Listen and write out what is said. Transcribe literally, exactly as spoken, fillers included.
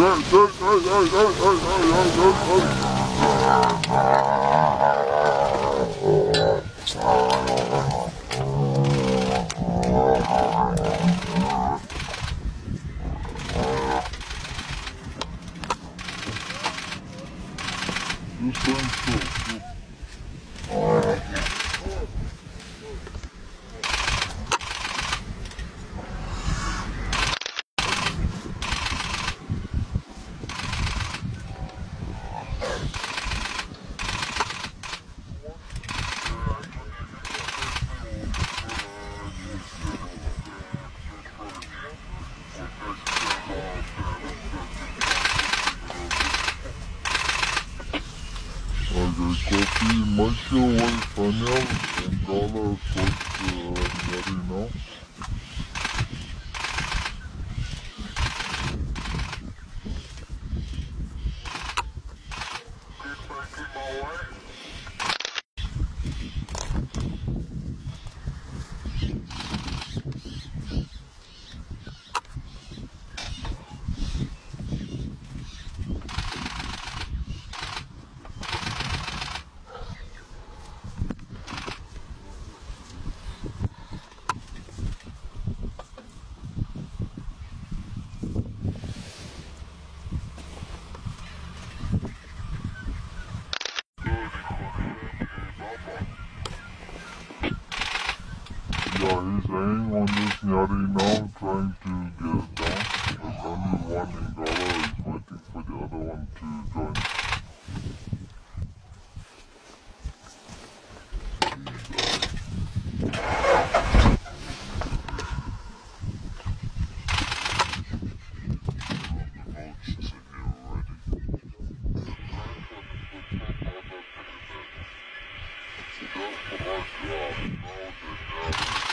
Мочил понял, дала хоть Марину. Yeah, he's laying on this nyari now, trying to get it down. There's only one Ingala, he's waiting for the other one to join. Just for our job, you know,